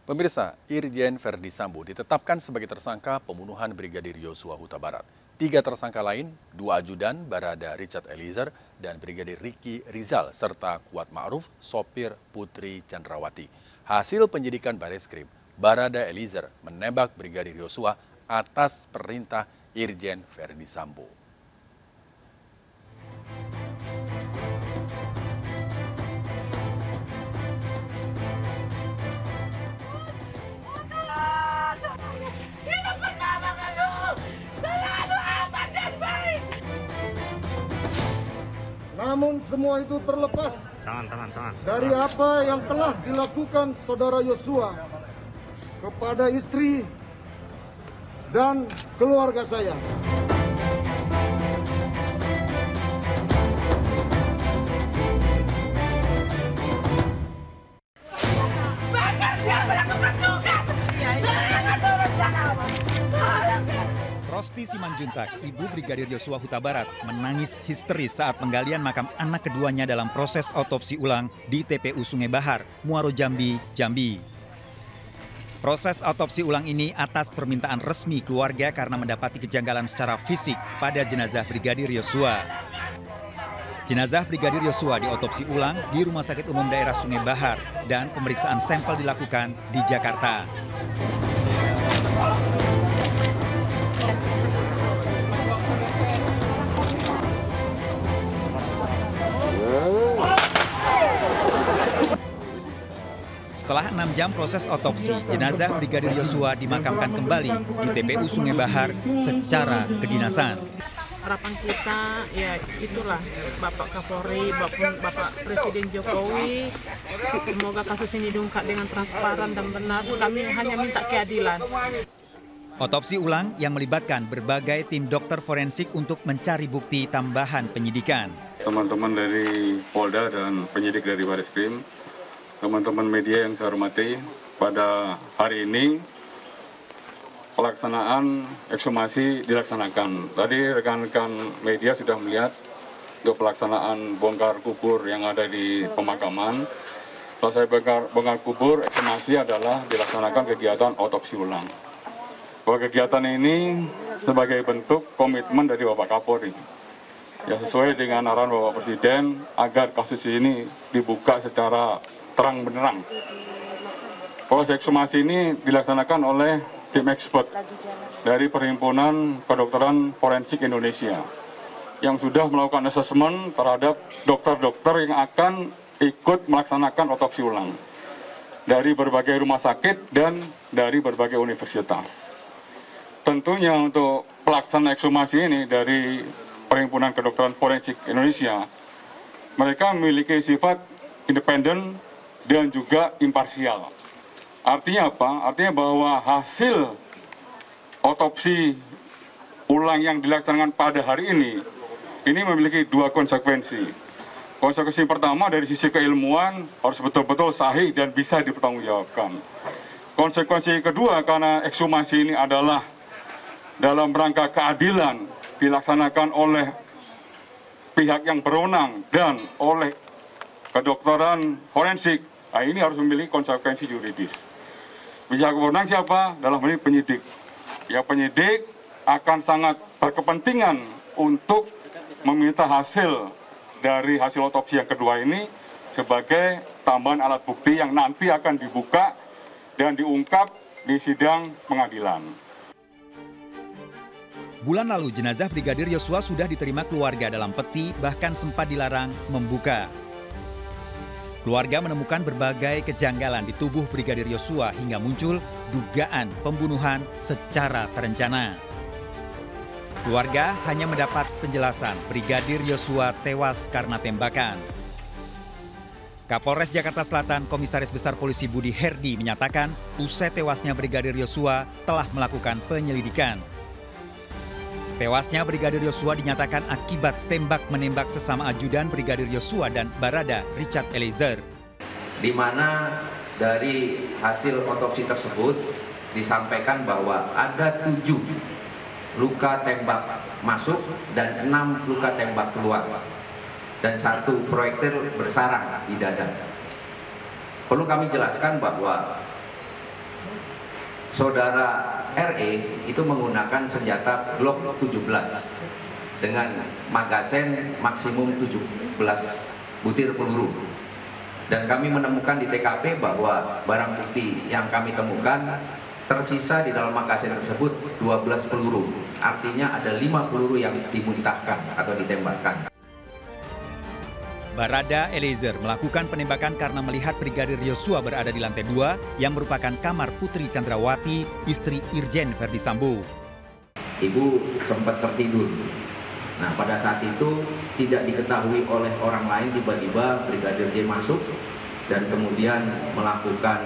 Pemirsa, Irjen Verdi Sambo ditetapkan sebagai tersangka pembunuhan Brigadir Yosua Huta Barat. 3 tersangka lain, 2 ajudan Barada Richard Eliezer dan Brigadir Ricky Rizal serta Kuat Ma'ruf, sopir Putri Chandrawati. Hasil penyidikan Bareskrim, Barada Eliezer menembak Brigadir Yosua atas perintah Irjen Verdi Sambo. Namun semua itu terlepas dari apa yang telah dilakukan saudara Yosua kepada istri dan keluarga saya. Rosti Simanjuntak, ibu Brigadir Yosua Huta Barat, menangis histeris saat penggalian makam anak keduanya dalam proses otopsi ulang di TPU Sungai Bahar, Muaro Jambi, Jambi. Proses otopsi ulang ini atas permintaan resmi keluarga karena mendapati kejanggalan secara fisik pada jenazah Brigadir Yosua. Jenazah Brigadir Yosua diotopsi ulang di Rumah Sakit Umum Daerah Sungai Bahar dan pemeriksaan sampel dilakukan di Jakarta. Setelah 6 jam proses otopsi, jenazah Brigadir Yosua dimakamkan kembali di TPU Sungai Bahar secara kedinasan. Harapan kita ya itulah Bapak Kapolri, Bapak Presiden Jokowi, semoga kasus ini diungkap dengan transparan dan benar. Kami hanya minta keadilan. Otopsi ulang yang melibatkan berbagai tim dokter forensik untuk mencari bukti tambahan penyidikan. Teman-teman dari Polda dan penyidik dari Bareskrim, teman-teman media yang saya hormati, pada hari ini pelaksanaan ekshumasi dilaksanakan. Tadi rekan-rekan media sudah melihat untuk pelaksanaan bongkar kubur yang ada di pemakaman. Selesai bongkar kubur, ekshumasi adalah dilaksanakan kegiatan otopsi ulang. Bahwa kegiatan ini sebagai bentuk komitmen dari Bapak Kapolri, ya sesuai dengan arahan Bapak Presiden agar kasus ini dibuka secara terang benderang. Proses ekshumasi ini dilaksanakan oleh tim expert dari Perhimpunan Kedokteran Forensik Indonesia yang sudah melakukan asesmen terhadap dokter-dokter yang akan ikut melaksanakan otopsi ulang dari berbagai rumah sakit dan dari berbagai universitas. Tentunya untuk pelaksanaan ekshumasi ini dari Perhimpunan Kedokteran Forensik Indonesia, mereka memiliki sifat independen dan juga imparsial. Artinya apa? Artinya bahwa hasil otopsi ulang yang dilaksanakan pada hari ini memiliki 2 konsekuensi. Konsekuensi pertama dari sisi keilmuan harus betul-betul sahih dan bisa dipertanggungjawabkan. Konsekuensi kedua karena ekshumasi ini adalah dalam rangka keadilan dilaksanakan oleh pihak yang berwenang dan oleh kedokteran forensik, nah ini harus memiliki konsekuensi yuridis. Pihak berwenang siapa? Dalam hal ini penyidik. Ya, penyidik akan sangat berkepentingan untuk meminta hasil dari hasil otopsi yang kedua ini sebagai tambahan alat bukti yang nanti akan dibuka dan diungkap di sidang pengadilan. Bulan lalu jenazah Brigadir Yosua sudah diterima keluarga dalam peti, bahkan sempat dilarang membuka. Keluarga menemukan berbagai kejanggalan di tubuh Brigadir Yosua hingga muncul dugaan pembunuhan secara terencana. Keluarga hanya mendapat penjelasan Brigadir Yosua tewas karena tembakan. Kapolres Jakarta Selatan, Komisaris Besar Polisi Budi Herdi menyatakan usai tewasnya Brigadir Yosua telah melakukan penyelidikan. Tewasnya Brigadir Yosua dinyatakan akibat tembak-menembak sesama ajudan Brigadir Yosua dan Barada Richard Eliezer. Di mana dari hasil otopsi tersebut disampaikan bahwa ada 7 luka tembak masuk dan 6 luka tembak keluar. Dan 1 proyektil bersarang di dada. Perlu kami jelaskan bahwa saudara RE itu menggunakan senjata Glock 17 dengan magazen maksimum 17 butir peluru. Dan kami menemukan di TKP bahwa barang bukti yang kami temukan tersisa di dalam magazen tersebut 12 peluru. Artinya ada 5 peluru yang dimuntahkan atau ditembakkan. Barada Eliezer melakukan penembakan karena melihat Brigadir Yosua berada di lantai 2 yang merupakan kamar Putri Chandrawati, istri Irjen Verdi Sambo. Ibu sempat tertidur. Nah, pada saat itu tidak diketahui oleh orang lain, tiba-tiba Brigadir J masuk dan kemudian melakukan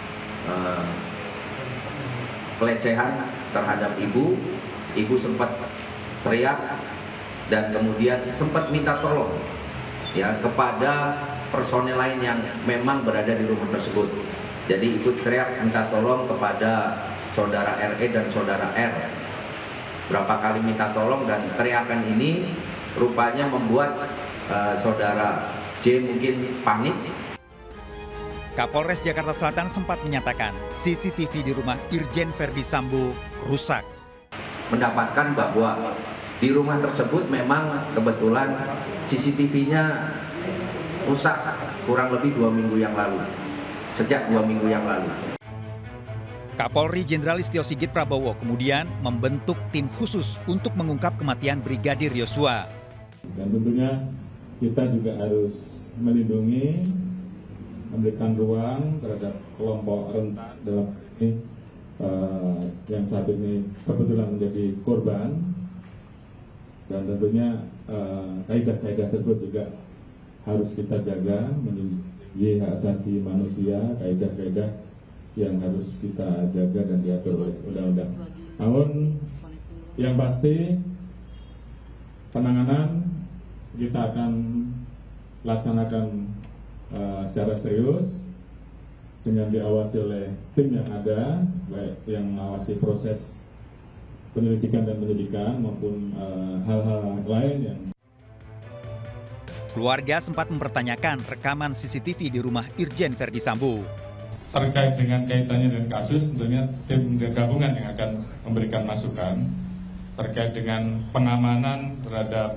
pelecehan terhadap ibu. Ibu sempat teriak dan kemudian sempat minta tolong ya kepada personel lain yang memang berada di rumah tersebut. Jadi ibu teriak minta tolong kepada saudara RE dan saudara R. Berapa kali minta tolong dan teriakan ini rupanya membuat saudara J mungkin panik. Kapolres Jakarta Selatan sempat menyatakan CCTV di rumah Irjen Verdi Sambo rusak. Mendapatkan bahwa di rumah tersebut memang kebetulan CCTV-nya rusak kurang lebih 2 minggu yang lalu. Sejak 2 minggu yang lalu. Kapolri Jenderal Listio Sigit Prabowo kemudian membentuk tim khusus untuk mengungkap kematian Brigadir Yosua. Dan tentunya kita juga harus melindungi, memberikan ruang terhadap kelompok rentan dalam ini yang saat ini kebetulan menjadi korban. Dan tentunya kaidah-kaidah tersebut juga harus kita jaga, menjadi hak asasi manusia, kaidah-kaidah yang harus kita jaga dan diatur oleh undang-undang. Namun yang pasti penanganan kita akan laksanakan secara serius dengan diawasi oleh tim yang ada, baik yang mengawasi proses penyelidikan dan penyidikan maupun hal-hal lain yang. Keluarga sempat mempertanyakan rekaman CCTV di rumah Irjen Verdi Sambo. Terkait dengan kaitannya dengan kasus, tentunya tim gabungan yang akan memberikan masukan terkait dengan pengamanan terhadap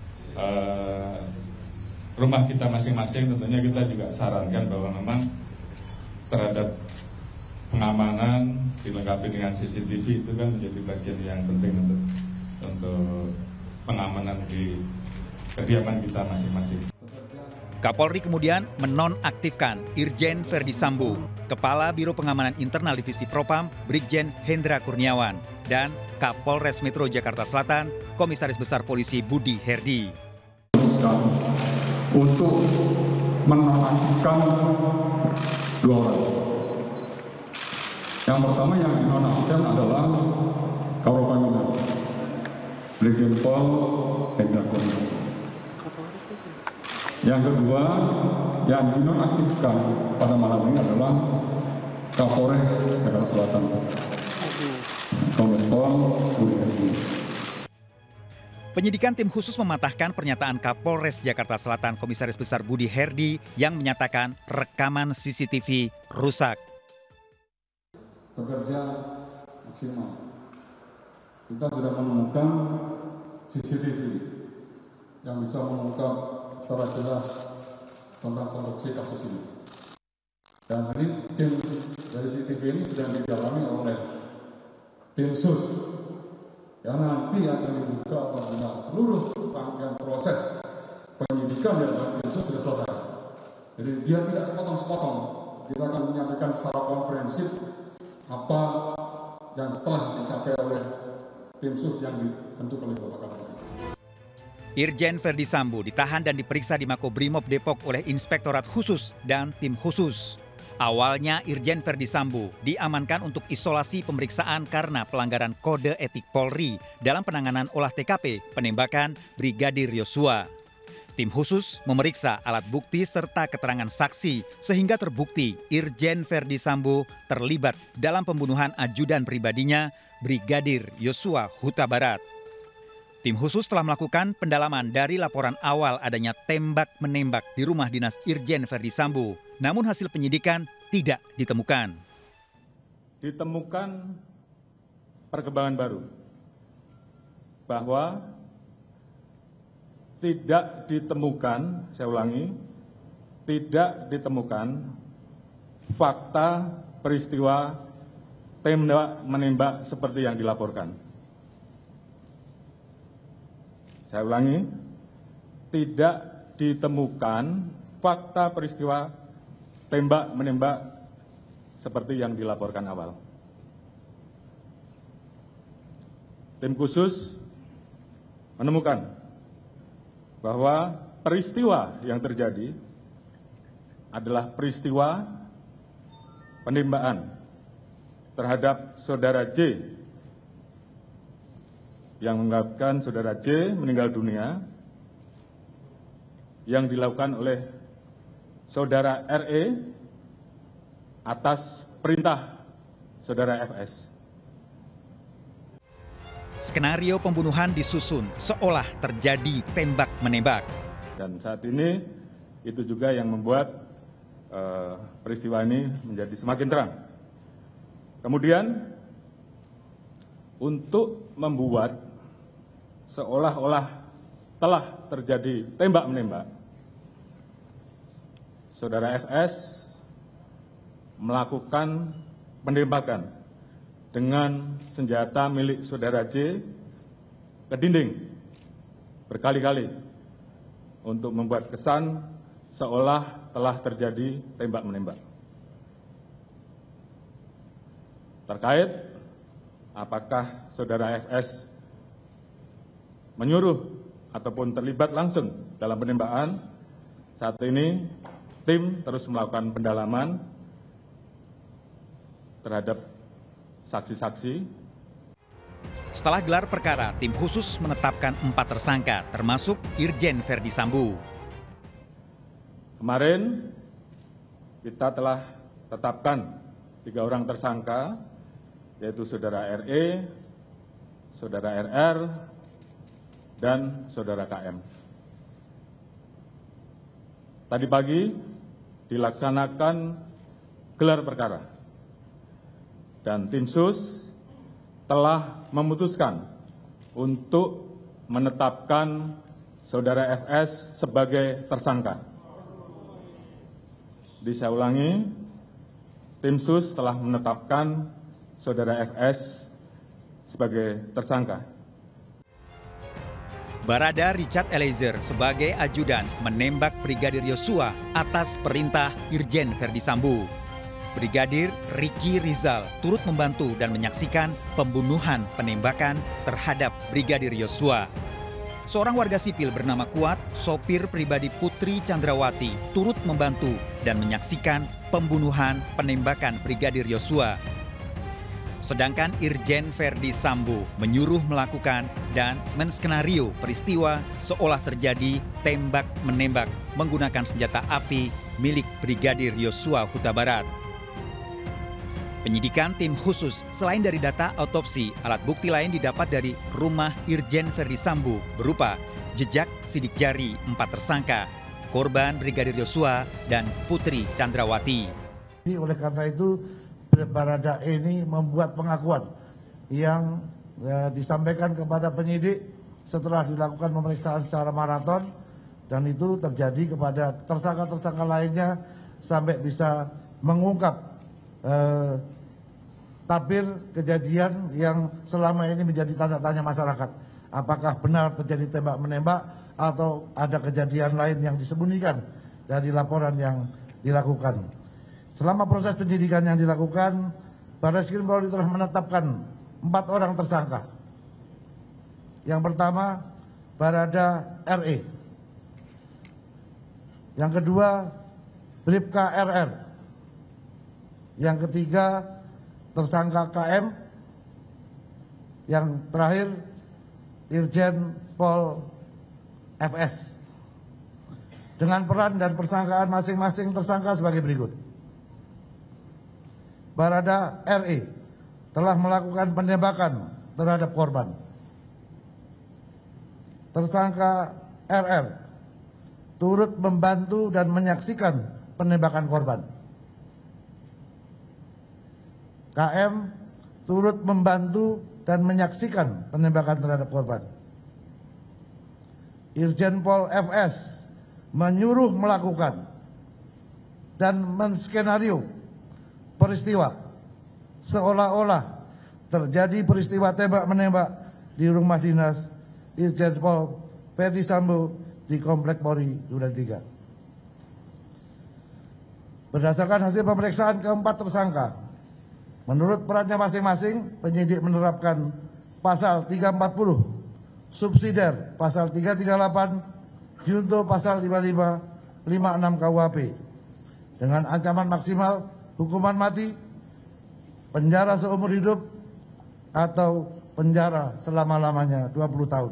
rumah kita masing-masing. Tentunya kita juga sarankan bahwa memang terhadap pengamanan dilengkapi dengan CCTV itu kan menjadi bagian yang penting untuk pengamanan di kediaman kita masing-masing. Kapolri kemudian menonaktifkan Irjen Verdi Sambo, Kepala Biro Pengamanan Internal Divisi Propam Brigjen Hendra Kurniawan, dan Kapolres Metro Jakarta Selatan Komisaris Besar Polisi Budi Herdi. Untuk menonaktifkan 2 orang. Yang pertama yang dinonaktifkan adalah Kapolri Brigjen Pol Hendra Kurniawan. Yang kedua yang dinonaktifkan pada malam ini adalah Kapolres Jakarta Selatan, Kombes Pol Budi Herdi. Penyidikan tim khusus mematahkan pernyataan Kapolres Jakarta Selatan Komisaris Besar Budi Herdi yang menyatakan rekaman CCTV rusak. Bekerja maksimal. Kita sudah menemukan CCTV yang bisa mengungkap secara jelas tentang konstruksi kasus ini. Dan ini tim dari CCTV ini sedang didalami oleh tim sus yang nanti akan dibuka apabila seluruh rangkaian proses penyidikan yang tim sus sudah selesai. Jadi dia tidak sepotong-sepotong. Kita akan menyampaikan secara komprehensif apa yang setelah dicapai oleh tim sus yang dibentuk oleh Bapak Kapolri. Irjen Verdi Sambo ditahan dan diperiksa di Makobrimob Depok oleh Inspektorat Khusus dan tim khusus. Awalnya Irjen Verdi Sambo diamankan untuk isolasi pemeriksaan karena pelanggaran kode etik Polri dalam penanganan olah TKP penembakan Brigadir Yosua. Tim khusus memeriksa alat bukti serta keterangan saksi sehingga terbukti Irjen Verdi Sambo terlibat dalam pembunuhan ajudan pribadinya Brigadir Yosua Huta Barat. Tim khusus telah melakukan pendalaman dari laporan awal adanya tembak-menembak di rumah dinas Irjen Verdi Sambo, namun hasil penyidikan tidak ditemukan. ditemukan perkembangan baru bahwa tidak ditemukan, saya ulangi, tidak ditemukan fakta peristiwa tembak-menembak seperti yang dilaporkan. Saya ulangi, tidak ditemukan fakta peristiwa tembak-menembak seperti yang dilaporkan awal. Tim khusus menemukan bahwa peristiwa yang terjadi adalah peristiwa penembakan terhadap saudara J yang mengakibatkan saudara J meninggal dunia yang dilakukan oleh saudara RE atas perintah saudara FS. Skenario pembunuhan disusun seolah terjadi tembak-menembak. Dan saat ini itu juga yang membuat peristiwa ini menjadi semakin terang. Kemudian untuk membuat seolah-olah telah terjadi tembak-menembak, saudara FS melakukan penembakan dengan senjata milik saudara J ke dinding berkali-kali untuk membuat kesan seolah telah terjadi tembak-menembak. Terkait apakah saudara FS menyuruh ataupun terlibat langsung dalam penembakan, saat ini tim terus melakukan pendalaman terhadap saksi-saksi. Setelah gelar perkara, tim khusus menetapkan 4 tersangka, termasuk Irjen Ferdi Sambo. Kemarin kita telah tetapkan 3 orang tersangka, yaitu saudara RE, saudara RR, dan saudara KM. Tadi pagi dilaksanakan gelar perkara, dan tim sus telah memutuskan untuk menetapkan saudara FS sebagai tersangka. Saya ulangi, tim sus telah menetapkan saudara FS sebagai tersangka. Barada Richard Eliezer sebagai ajudan menembak Brigadir Yosua atas perintah Irjen Ferdi Sambo. Brigadir Ricky Rizal turut membantu dan menyaksikan pembunuhan penembakan terhadap Brigadir Yosua. Seorang warga sipil bernama Kuat, sopir pribadi Putri Chandrawati, turut membantu dan menyaksikan pembunuhan penembakan Brigadir Yosua. Sedangkan Irjen Ferdi Sambo menyuruh melakukan dan menskenario peristiwa seolah terjadi tembak-menembak menggunakan senjata api milik Brigadir Yosua Huta Barat. Penyidikan tim khusus selain dari data autopsi, alat bukti lain didapat dari rumah Irjen Ferdi Sambo berupa jejak sidik jari 4 tersangka, korban Brigadir Yosua dan Putri Chandrawati. Oleh karena itu, Barada ini membuat pengakuan yang disampaikan kepada penyidik setelah dilakukan pemeriksaan secara maraton, dan itu terjadi kepada tersangka-tersangka lainnya sampai bisa mengungkap tabir kejadian yang selama ini menjadi tanda tanya masyarakat. Apakah benar terjadi tembak-menembak atau ada kejadian lain yang disembunyikan dari laporan yang dilakukan. Selama proses penyidikan yang dilakukan, Barreskrim Polri telah menetapkan 4 orang tersangka. Yang pertama, Barada RE. Yang kedua, Bribka RR. Yang ketiga, tersangka KM. Yang terakhir, Irjen Pol FS. Dengan peran dan persangkaan masing-masing tersangka sebagai berikut. Barada RE telah melakukan penembakan terhadap korban. Tersangka RR turut membantu dan menyaksikan penembakan korban. KM turut membantu dan menyaksikan penembakan terhadap korban. Irjen Pol FS menyuruh melakukan dan menskenario peristiwa seolah-olah terjadi peristiwa tembak-menembak di rumah dinas Irjen Pol Ferdi Sambo di Komplek Polri Duren 3. Berdasarkan hasil pemeriksaan keempat tersangka, menurut perannya masing-masing, penyidik menerapkan pasal 340, subsidiar pasal 338, junto pasal 55, 56 KUHP dengan ancaman maksimal hukuman mati, penjara seumur hidup, atau penjara selama-lamanya 20 tahun.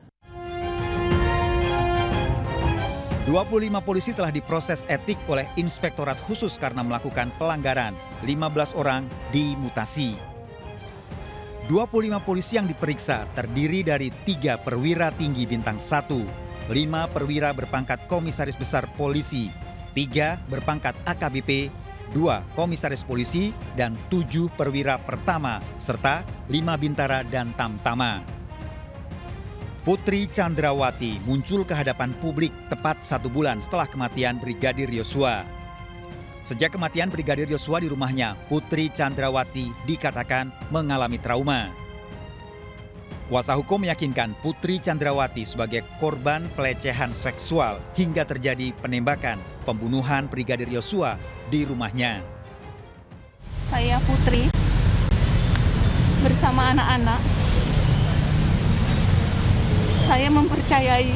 25 polisi telah diproses etik oleh Inspektorat Khusus karena melakukan pelanggaran. 15 orang dimutasi. 25 polisi yang diperiksa terdiri dari 3 perwira tinggi bintang 1, 5 perwira berpangkat komisaris besar polisi, 3 berpangkat AKBP, 2 komisaris polisi, dan 7 perwira pertama, serta 5 bintara dan tamtama. Putri Chandrawati muncul ke hadapan publik tepat 1 bulan setelah kematian Brigadir Yosua. Sejak kematian Brigadir Yosua di rumahnya, Putri Chandrawati dikatakan mengalami trauma. Kuasa hukum meyakinkan Putri Chandrawati sebagai korban pelecehan seksual hingga terjadi penembakan, pembunuhan Brigadir Yosua di rumahnya. Saya Putri bersama anak-anak. Saya mempercayai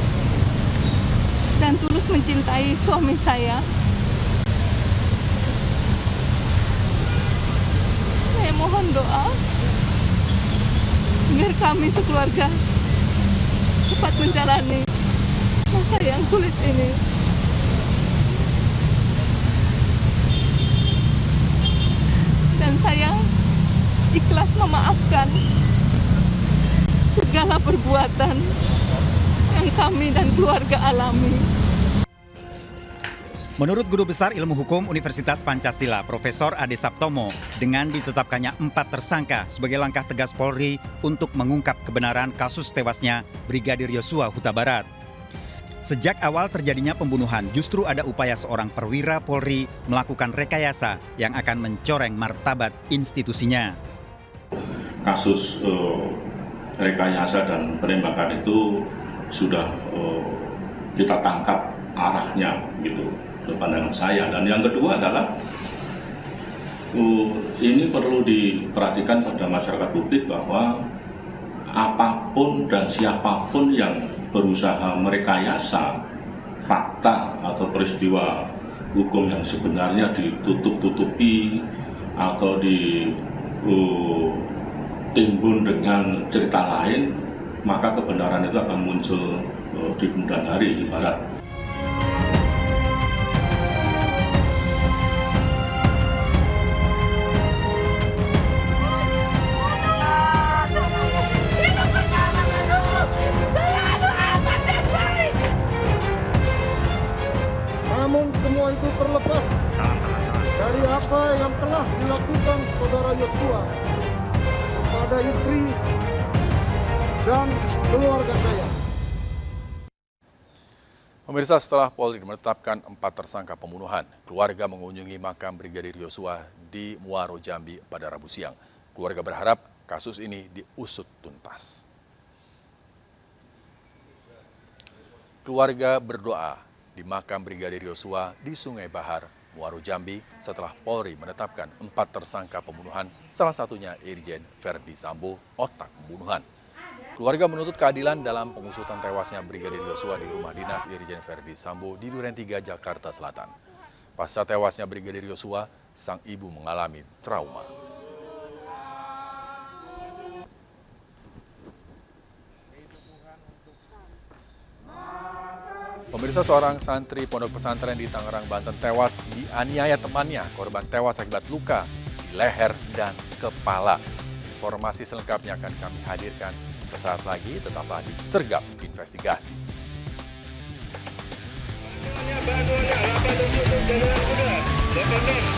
dan tulus mencintai suami saya. Saya mohon doa agar kami sekeluarga cepat menjalani masa yang sulit ini. Dan saya ikhlas memaafkan segala perbuatan yang kami dan keluarga alami. Menurut Guru Besar Ilmu Hukum Universitas Pancasila, Profesor Ade Saptomo, dengan ditetapkannya 4 tersangka sebagai langkah tegas Polri untuk mengungkap kebenaran kasus tewasnya Brigadir Yosua Huta Barat. Sejak awal terjadinya pembunuhan, justru ada upaya seorang perwira Polri melakukan rekayasa yang akan mencoreng martabat institusinya. Kasus rekayasa dan penembakan itu sudah kita tangkap arahnya gitu, pandangan saya. Dan yang kedua adalah ini perlu diperhatikan pada masyarakat publik bahwa apapun dan siapapun yang berusaha merekayasa fakta atau peristiwa hukum yang sebenarnya ditutup-tutupi atau timbun dengan cerita lain, maka kebenaran itu akan muncul di kemudian hari. Ibarat namun semua itu terlepas dari apa yang telah dilakukan saudara Yosua pada istri dan keluarga saya. Pemirsa, setelah Polri menetapkan 4 tersangka pembunuhan, keluarga mengunjungi makam Brigadir Yosua di Muaro Jambi pada Rabu siang. Keluarga berharap kasus ini diusut tuntas. Keluarga berdoa di makam Brigadir Yosua di Sungai Bahar, Muaro Jambi setelah Polri menetapkan 4 tersangka pembunuhan, salah satunya Irjen Ferdi Sambo, otak pembunuhan. Keluarga menuntut keadilan dalam pengusutan tewasnya Brigadir Yosua di rumah dinas Irjen Ferdi Sambo di Duren 3, Jakarta Selatan. Pasca tewasnya Brigadir Yosua, sang ibu mengalami trauma. Pemirsa, seorang santri pondok pesantren di Tangerang, Banten tewas dianiaya temannya. Korban tewas akibat luka di leher dan kepala. Informasi selengkapnya akan kami hadirkan sesaat lagi, tetaplah di Sergap Investigasi. Bantuannya 87 Jalan Muda,